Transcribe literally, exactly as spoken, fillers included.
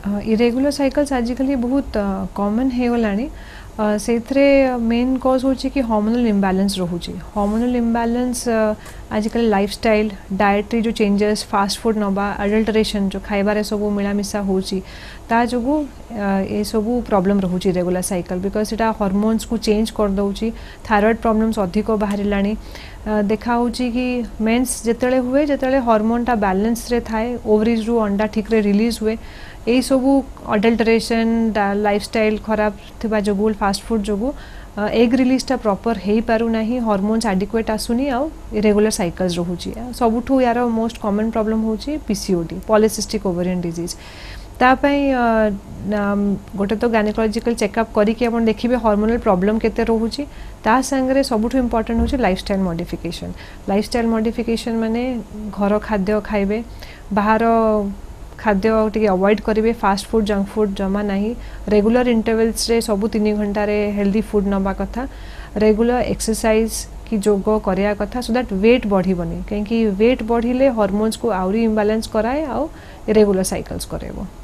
Irregular cycles आजिकल बहुत common हो गलानी से मेन कॉज हो कि हार्मोनल इम्बैलेंस रोचे हार्मोनल इम्बैलेंस आजिकल लाइफस्टाइल डाएट्री जो चेंजेस फास्ट फूड नवा अडल्टरेशन जो खाइबार सब मिलामिशा होची ता जोगु ये सब प्रॉब्लम रोचे इरेगुलर साइकिल बिकॉज इटा हार्मोन्स को चेंज कर दउची थायराइड प्रॉब्लम्स अधिक बाहरिलानी देखा होची कि मेंस जेतेले हुए जेतेले हार्मोन टा बैलेंस रे थाए ओवरीज रु अंडा ठीक रे रिलीज हुए यही सबू अडल्टरेशन लाइफस्टाइल खराब थिबा जोगु फास्ट फूड जोगु एग रिलीजटा प्रॉपर हो पारु नाही हार्मोन्स एडिक्वेट आसुनी आ इरेगुलर साइकल्स रोची सबुठू यार मोस्ट कॉमन प्रॉब्लम होची पीसीओडी पॉलिसिस्टिक ओवेरियन डिजीज तापाई गोटे तो गायनेकोलॉजिकल चेकअप करिके अपन देखिबे हार्मोनल प्रॉब्लम केते रोहुची ता संगरे सबुठू इंपोर्टेंट होची लाइफस्टाइल मॉडिफिकेशन लाइफस्टाइल मॉडिफिकेशन माने घर खाद्य खाइबे बाहर खाद्य टे अवॉइड करेंगे फास्ट फूड जंक फूड जमा नहीं रेगुलर इंटरवल्स रे सबु तीन घंटा रे हेल्दी फूड नवा कथा रेगुलर एक्सरसाइज कि जोग करिया कथा सो दैट वेट बढ़िबनी कहीं वेट बढ़िले हार्मोन्स को आउरी इम्बैलेंस कराए आ इरेगुलर साइकल्स करेबो।